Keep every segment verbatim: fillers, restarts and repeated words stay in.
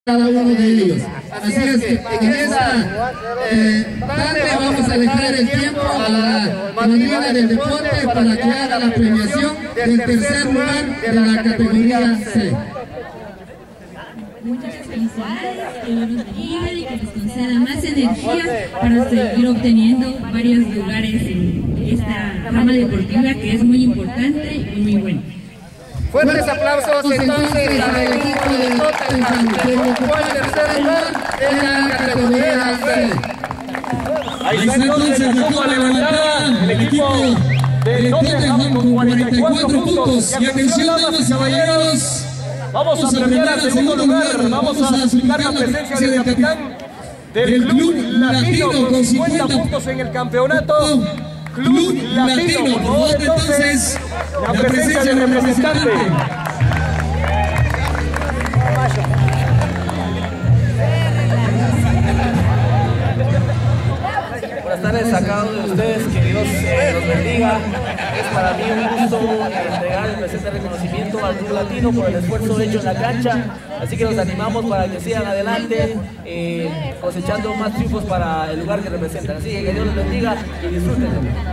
cada uno de ellos. Así es que en esta eh, tarde vamos a dejar el tiempo a la madrina del deporte para que haga la premiación del tercer lugar de la categoría C. Muchas felicidades, que Dios los bendiga y que les conceda más energía para seguir obteniendo varios lugares en esta rama deportiva que es muy importante y muy buena. Fuertes aplausos entonces al equipo de Tottenham que ocupó el tercer lugar en la categoría C. Ahí está entonces la copa levantada, el equipo de Tottenham con cuarenta y cuatro puntos. Y atención, damas y caballeros, vamos a premiar al segundo lugar, vamos a explicar la presencia del capitán del Club Latino con cincuenta puntos en el campeonato. Club Latino, por favor, entonces, la presencia del representante. Buenas tardes a cada uno de ustedes, que Dios eh, los bendiga. Es para mí un gusto entregar el presente reconocimiento al Club Latino por el esfuerzo hecho en la cancha. Así que los animamos para que sigan adelante, eh, cosechando más triunfos para el lugar que representan. Así que que Dios los bendiga y disfruten.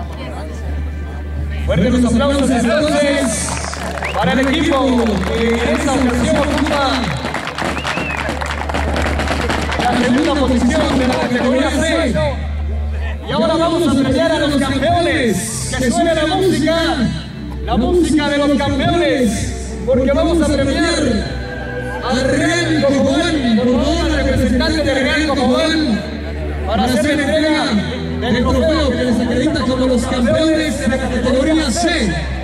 Fuertes los aplausos entonces para el equipo que en esta ocasión ocupa la segunda posición de la categoría C. Y ahora vamos a premiar a los campeones. Que suene la música, la música de los campeones, porque vamos a premiar a Real Cocobán, por favor, al representante de Real Cocobán, para hacer entrega del trofeo que les acredita como los campeones de la categoría C.